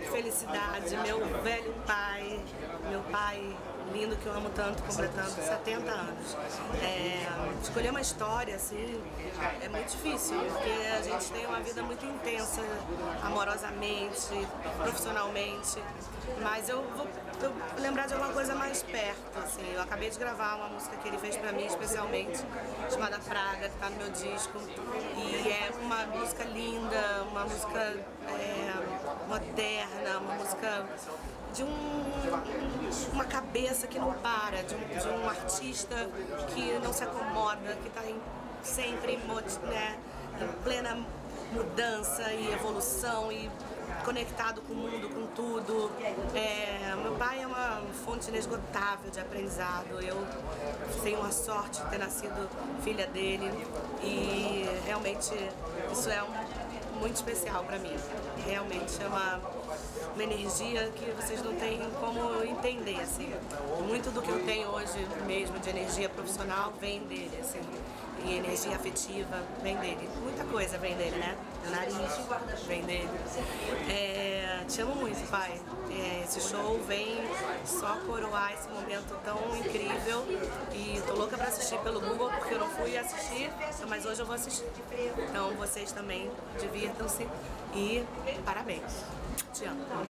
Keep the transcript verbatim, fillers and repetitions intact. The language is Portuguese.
felicidade, meu velho pai, meu pai lindo que eu amo tanto, completando setenta anos. É, escolher uma história assim é muito difícil, porque a gente tem uma vida muito intensa, amorosamente, profissionalmente, mas eu vou eu lembrar de alguma coisa mais perto, assim. Eu acabei de gravar uma música que ele fez pra mim especialmente, chamada Praga, que tá no meu disco, e é uma música linda, uma música é, moderna, uma música de um, uma cabeça que não para, de um, de um artista que não se acomoda, que está sempre né, em plena mudança e evolução e conectado com o mundo, com tudo. É, meu pai é uma fonte inesgotável de aprendizado. Eu tenho a sorte de ter nascido filha dele e realmente isso é um, muito especial para mim. Realmente é uma, uma energia que vocês não têm como entender, assim. Muito do que eu tenho hoje mesmo de energia profissional vem dele, assim. E energia afetiva vem dele. Muita coisa vem dele, né? O nariz vem dele. É, te amo muito, pai. É, esse show vem só coroar esse momento tão incrível. E tô louca pra assistir pelo Google, porque eu não fui assistir, mas hoje eu vou assistir. Então vocês também divirtam-se e parabéns. Te amo.